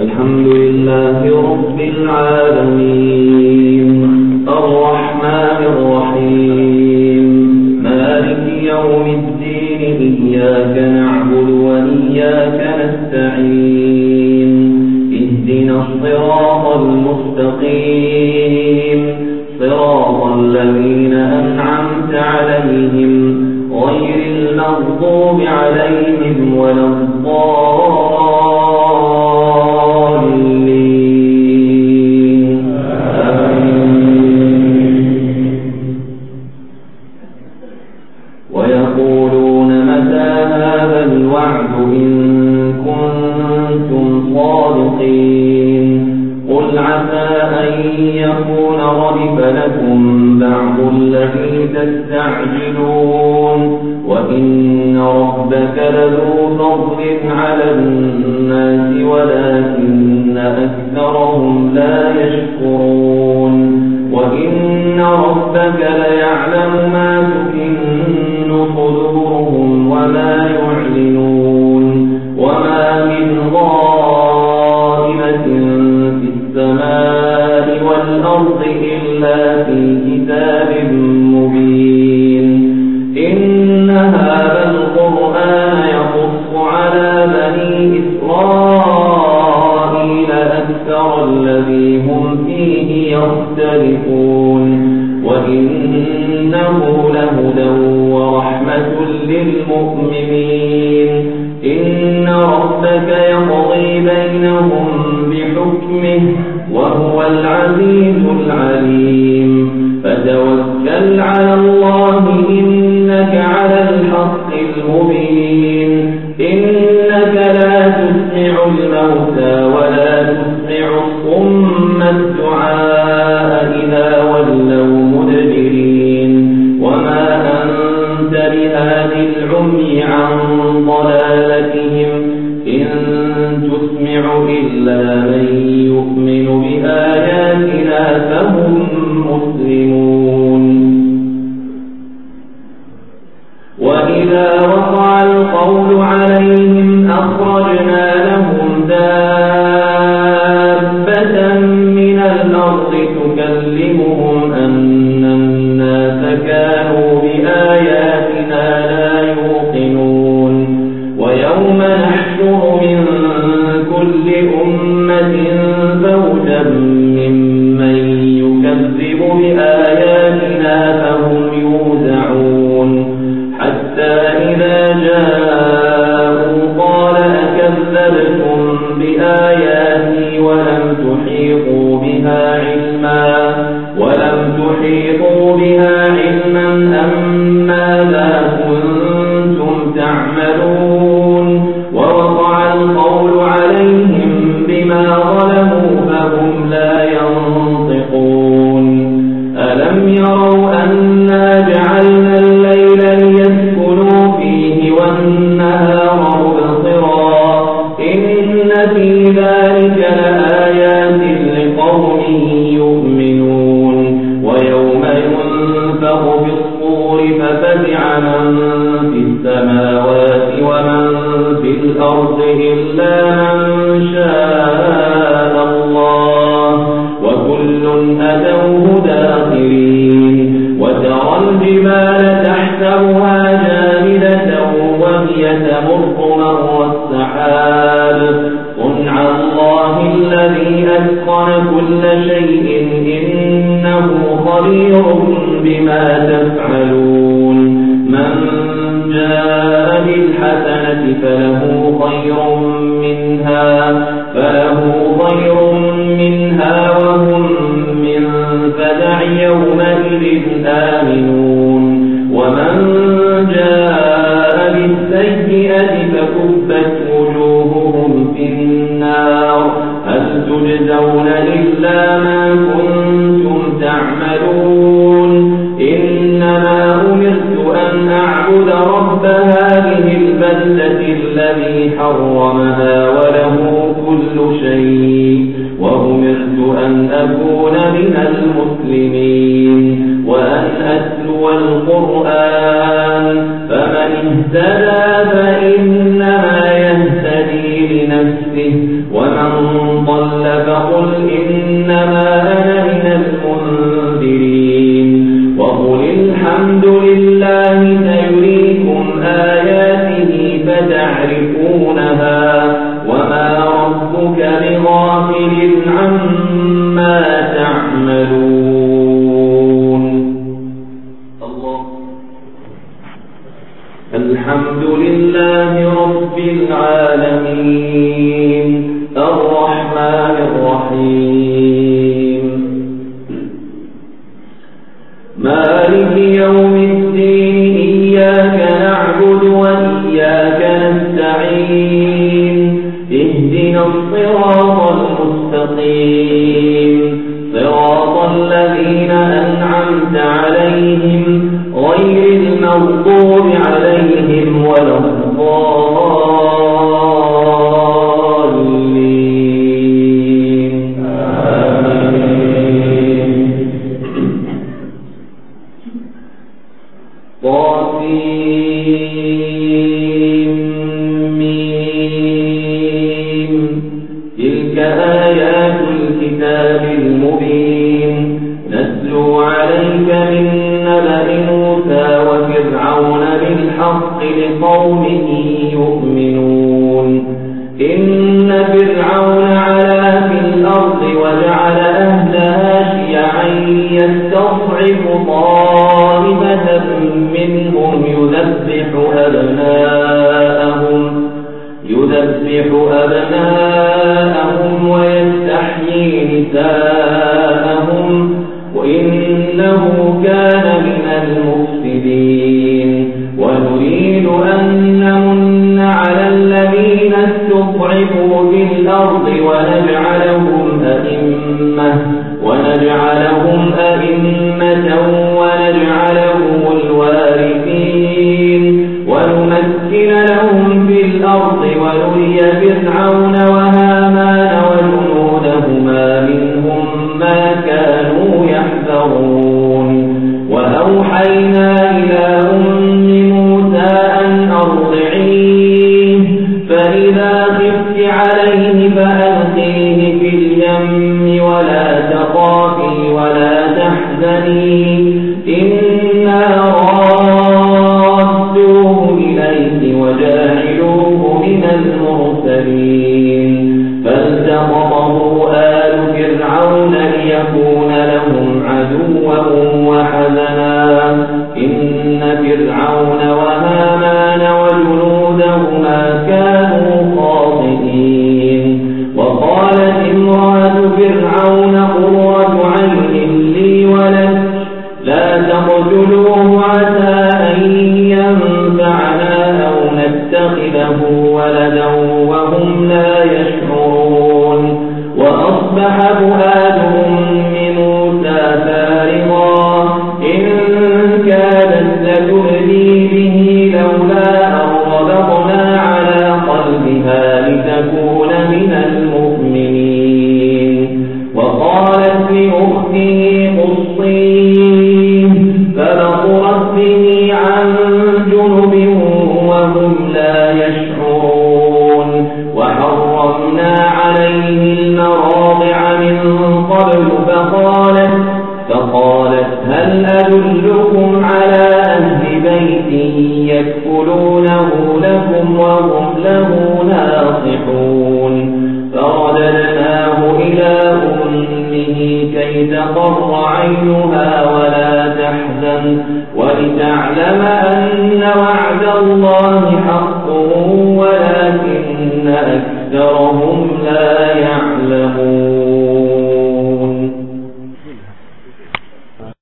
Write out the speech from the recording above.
الحمد لله رب العالمين الرحمن الرحيم مالك يوم الدين إياك نعبد وإياك نستعين اهدنا الصراط المستقيم صراط الذين أنعمت عليهم غير المغضوب عليهم ولا الضالين ويقولون متى هذا الوعد إن كنتم صادقين قل عسى أن يكون ردف لكم بعض الذي تستعجلون وإن ربك لذو فضل على الناس ولكن أكثرهم لا يشكرون وإن ربك ليعلم ما تكن صدورهم وما يعلنون وما من غائبة في السماء والأرض إلا في كتاب مبين إن هذا القرآن يقص على بني إسرائيل أكثر الذي هم فيه يختلفون وإنه لهدى ورحمة للمؤمنين إن ربك يقضي بينهم بحكمه وهو العزيز العليم فتوكل على الله إنك على الحق المبين إنك لا تسمع الموتى ولا تسمع الصم الدعاء إذا ولوا مدبرين وما أنت بهاد العمي عن ضلالتهم إن تسمع إلا من يؤمن بآياتنا فهم مسلمون وإذا وقع القول عليهم أخرجنا لهم دابة من الأرض تكلمهم أن الناس كانوا بآياتنا لا يوقنون ويوم نحشر من كل أمة زوجا ممن يكذب بآياتنا فهم يوزعون حتى إذا جاءوا قال أكذبتم بآياتي ولم تحيطوا بها علما أم ماذا كنتم تعملون ووقع القول عليهم بما ظلموا فهم لا ينطقون ألم يروا أنا جعلنا الليل ليسكنوا فيه والنهار مبصرا إن في ذلك لآيات لقوم يؤمنون ويوم ينفخ في الصور ففزع من في السماوات ومن في الأرض إلا من شاء الله وكل أتوه داخرين وترى الجبال تحسبها جامدة وهي تمر مر السحاب صنع الله الذي أتقن كل شيء إنه خبير بما تفعلون من جاء بالحسنة فله خير منها وهم من فزع يومئذ آمنون ومن جاء بالسيئة فكبت وجوههم في النار هل تجزون إلا ما كنتم تعملون إنما أمرت أن أعبد رب هذه البلدة الذي حرمها وله كل شيء وأمرت أن أكون من المسلمين وأن أتلو القرآن فمن اهتدى فإنما يهتدي لنفسه ومن ضل فقل إنما أنا من المنذرين وقل الحمد لله سيريكم آياته فتعرفونها وما ربك بغافل عما تعملون. الله. الحمد لله رب العالمين الرحمن الرحيم مالك يوم الدين إياك نعبد وإياك نستعين اهدنا الصراط المستقيم صراط الذين أنعمت عليهم غير المغضوب عليهم ولا الضالين آمين. طاسيم تلك آيات الكتاب المبين نتلو عليك من نبأ موسى وفرعون بالحق لقوم يؤمنون. إن فرعون علا في الأرض وجعل أهلها شيعا يستضعف طائفة منهم يذبح أبناءهم ويستحيي نساءهم وإنه كان من المفسدين. ونريد أن نمن على الذين استضعفوا في الأرض ونجعلهم أئمة ونجعلهم الوارثين ونمكن لهم في الأرض ونري فرعون وهامان وجنودهما منهم ما كانوا يحذرون. وأوحينا إلى أم موسى أن أرضعيه فإذا خفت عليه فألقيه في اليم ولا تخافي ولا تحزني إنا رادوه إليك وجاعلوه من المرسلين. فالتقطه آل فرعون ليكون لهم عدوا وحزنا إن فرعون وهامان وجنودهما كانوا خاطئين. وقالت امرأة فرعون قرة عين لي ولك لا تقتلوه عسى أن ينفعنا أو نتخذه ولدا وهم لا يشعرون. وأصبح فؤاد أم موسى فارغا إن كادت لتبدي به لولا أن ربطنا على قلبها لتكون من المؤمنين. وقالت لأخته قصيه فبصرت به عن جنب وهم لا يشعرون. وحرمنا عليه المراضع من قبل فقالت هل أدلكم على أهل بيت يكفلونه لكم وهم له ناصحون. فرددناه إلى أمه كي تقر عينها ولا تحزن ولتعلم أن وعد الله حق ولكن أكثرهم لا